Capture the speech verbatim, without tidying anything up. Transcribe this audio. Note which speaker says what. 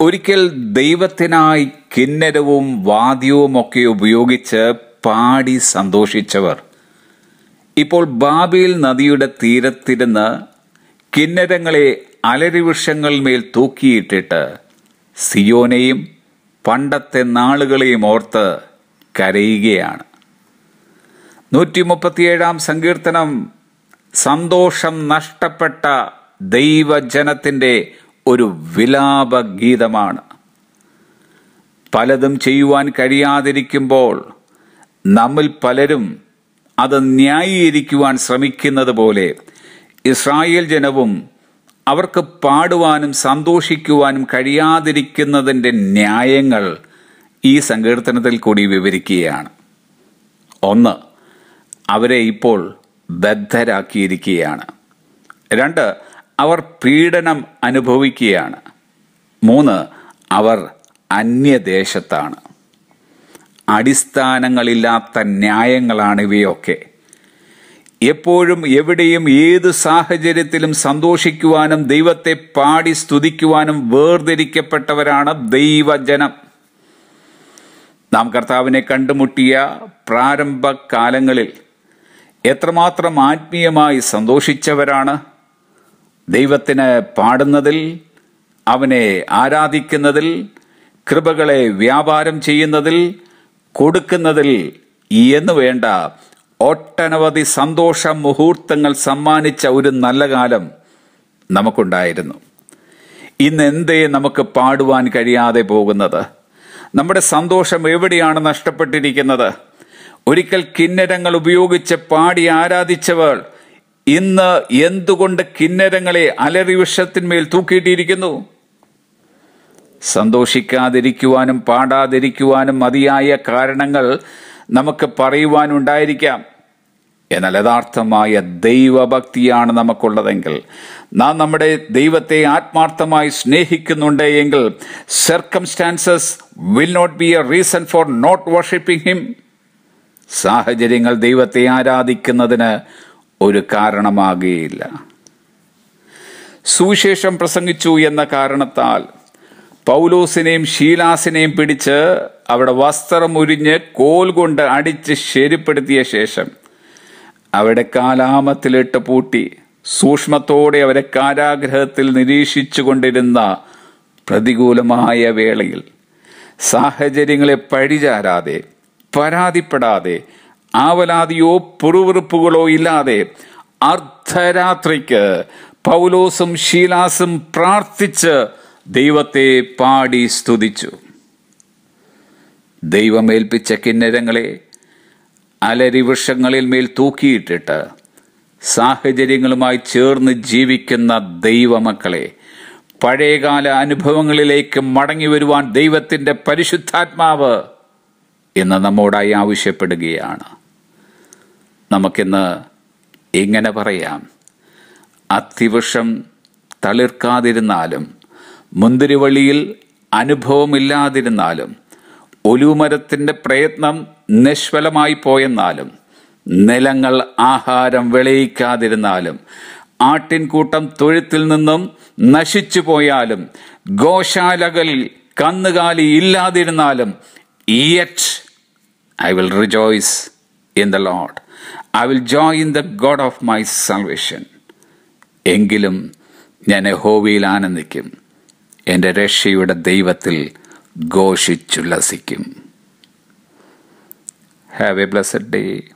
Speaker 1: ഒരിക്കൽ ദൈവത്തിനായി കിന്നരവും വാദ്യവുമൊക്കെ ഉപയോഗിച്ച് പാടി സന്തോഷിച്ചവർ ഇപ്പോൾ ബാബേൽ നദിയുടെ തീരത്തിരുന്ന് കിന്നരങ്ങളെ അലരിവൃക്ഷങ്ങളിന്മേൽ തൂക്കിയിട്ടിട്ട് സിയോനെയും പണ്ടത്തെ നാളുകളെയും ഓർത്ത് കരയുകയാണ്. നൂറ്റി മുപ്പത്തിയേഴാം സങ്കീർത്തനം സന്തോഷം നഷ്ടപ്പെട്ട ദൈവജനത്തിൻ്റെ ഒരു വിലാപഗീതമാണ്. പലതും ചെയ്യുവാൻ കഴിയാതിരിക്കുമ്പോൾ നമ്മിൽ പലരും അത് ന്യായീകരിക്കുവാൻ ശ്രമിക്കുന്നത് പോലെ ഇസ്രായേൽ ജനവും അവർക്ക് പാടുവാനും സന്തോഷിക്കുവാനും കഴിയാതിരിക്കുന്നതിൻ്റെ ന്യായങ്ങൾ ഈ സങ്കീർത്തനത്തിൽ കൂടി വിവരിക്കുകയാണ്. ഒന്ന്, അവരെ ഇപ്പോൾ ബദ്ധരാക്കിയിരിക്കുകയാണ്. രണ്ട്, അവർ പീഡനം അനുഭവിക്കുകയാണ്. മൂന്ന്, അവർ അന്യദേശത്താണ്. അടിസ്ഥാനങ്ങളില്ലാത്ത ന്യായങ്ങളാണ് ഇവയൊക്കെ. എപ്പോഴും എവിടെയും ഏത് സാഹചര്യത്തിലും സന്തോഷിക്കുവാനും ദൈവത്തെ പാടി സ്തുതിക്കുവാനും വേർതിരിക്കപ്പെട്ടവരാണ് ദൈവജനം. നാം കർത്താവിനെ കണ്ടുമുട്ടിയ പ്രാരംഭ കാലങ്ങളിൽ എത്രമാത്രം ആത്മീയമായി സന്തോഷിച്ചവരാണ്. ദൈവത്തിന് പാടുന്നതിൽ, അവനെ ആരാധിക്കുന്നതിൽ, കൃപകളെ വ്യാപാരം ചെയ്യുന്നതിൽ, കൊടുക്കുന്നതിൽ എന്ന് വേണ്ട ഒട്ടനവധി സന്തോഷ മുഹൂർത്തങ്ങൾ സമ്മാനിച്ച ഒരു നല്ല കാലം നമുക്കുണ്ടായിരുന്നു. ഇന്ന് എന്തേ നമുക്ക് പാടുവാൻ കഴിയാതെ പോകുന്നത്? നമ്മുടെ സന്തോഷം എവിടെയാണ് നഷ്ടപ്പെട്ടിരിക്കുന്നത്? ഒരിക്കൽ കിന്നരങ്ങൾ ഉപയോഗിച്ച് പാടി ആരാധിച്ചവർ ഇന്ന് എന്തുകൊണ്ട് കിന്നരങ്ങളെ അലറിവൃക്ഷത്തിന്മേൽ തൂക്കിയിട്ടിരിക്കുന്നു? സന്തോഷിക്കാതിരിക്കുവാനും പാടാതിരിക്കുവാനും മതിയായ കാരണങ്ങൾ നമുക്ക് പറയുവാനുണ്ടായിരിക്കാം. എന്നാൽ യഥാർത്ഥമായ ദൈവഭക്തിയാണ് നമുക്കുള്ളതെങ്കിൽ, നാം നമ്മുടെ ദൈവത്തെ ആത്മാർത്ഥമായി സ്നേഹിക്കുന്നുണ്ട് എങ്കിൽ circumstances will not be a reason for not worshipping him. സാഹചര്യങ്ങൾ ദൈവത്തെ ആരാധിക്കുന്നതിന് ഒരു കാരണമാകുകയില്ല. സുവിശേഷം പ്രസംഗിച്ചു എന്ന കാരണത്താൽ പൗലോസിനെയും ശീലാസിനെയും പിടിച്ച് അവിടെ വസ്ത്രം ഉരിഞ്ഞ് കോൽ കൊണ്ട് അടിച്ച് ശരിപ്പെടുത്തിയ ശേഷം അവിടെ കാലാമത്തിലിട്ട് പൂട്ടി സൂക്ഷ്മത്തോടെ അവരെ കാരാഗ്രഹത്തിൽ നിരീക്ഷിച്ചു കൊണ്ടിരുന്ന പ്രതികൂലമായ വേളയിൽ സാഹചര്യങ്ങളെ പഴിചാരാതെ, പരാതിപ്പെടാതെ, ആവലാതിയോ പുറുവിറുപ്പുകളോ ഇല്ലാതെ അർദ്ധരാത്രിക്ക് പൗലോസും ശീലാസും പ്രാർത്ഥിച്ച് ദൈവത്തെ പാടി സ്തുതിച്ചു. ദൈവമേൽപ്പിച്ച കിന്നരങ്ങളെ അലരിവൃക്ഷങ്ങളിൽ മേൽ തൂക്കിയിട്ടിട്ട് സാഹചര്യങ്ങളുമായി ചേർന്ന് ജീവിക്കുന്ന ദൈവമക്കളെ, പഴയകാല അനുഭവങ്ങളിലേക്ക് മടങ്ങി വരുവാൻ ദൈവത്തിൻ്റെ പരിശുദ്ധാത്മാവ് ഇന്ന് നമ്മോടായി ആവശ്യപ്പെടുകയാണ്. നമുക്കിന്ന് ഇങ്ങനെ പറയാം: അത്തിവൃക്ഷം തളിർക്കാതിരുന്നാലും, മുന്തിരിവള്ളിയിൽ അനുഭവമില്ലാതിരുന്നാലും, ഒലിവുമരത്തിൻ്റെ പ്രയത്നം നിഷ്ഫലമായി പോയെന്നാലും, നിലങ്ങൾ ആഹാരം വിളയിക്കാതിരുന്നാലും, ആട്ടിൻകൂട്ടം തൊഴുത്തിൽ നിന്നും നശിച്ചു പോയാലും, ഗോശാലകളിൽ കന്നുകാലി ഇല്ലാതിരുന്നാലും, yet I will rejoice in the Lord. I will joy in the God of my salvation. എങ്കിലും ഞാൻ യഹോവയിൽ ആനന്ദിക്കും, എൻ്റെ രക്ഷയുടെ ദൈവത്തിൽ ഘോഷിച്ചുല്ലസിക്കും. Have a blessed day.